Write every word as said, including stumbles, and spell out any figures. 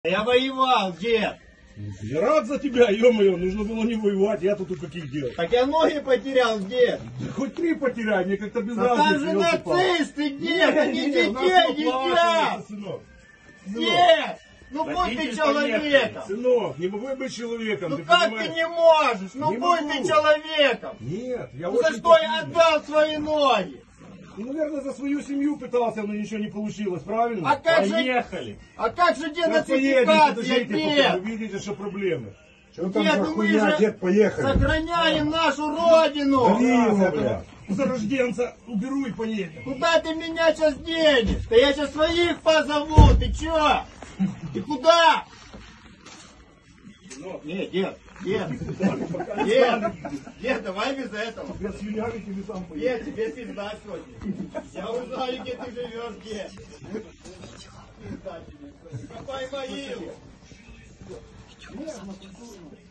Я воевал, дед. Я рад за тебя, ё-моё, нужно было не воевать, я тут у каких дел. Так я ноги потерял, дед. Да хоть три потеряй, мне как-то без А разницы. там же нацисты, дед, они Не, детей у нас всё едят. плачено, сынок. Дед, ну будь ты Водитель человеком. поехал. Сынок, не могу я быть человеком, Ну ты как понимаешь? ты не можешь? Ну Не будь могу. ты человеком. Нет, я Ну за очень что я покойный. отдал свои ноги? Ну, наверное, за свою семью пытался, но ничего не получилось, правильно? А как же, Поехали. а как же Сейчас поедем, денацификация, подождите, дед? вы видите, что проблемы. Что там Дед, за ну мы хуйня, же дед, поехали. сохраняем нашу родину. Дави его, Да, бля. Зарожденца уберу и поедем. Куда ты меня сейчас денешь? Да я сейчас своих позову, ты чё? Ты куда? Ну, Не, дед, дед, дед, дед, давай без этого. я слюнями тебе сам поеду. Дед, тебе пизда сегодня. Я узнаю, где ты живешь, дед. Пизда тебе. Копай могилу.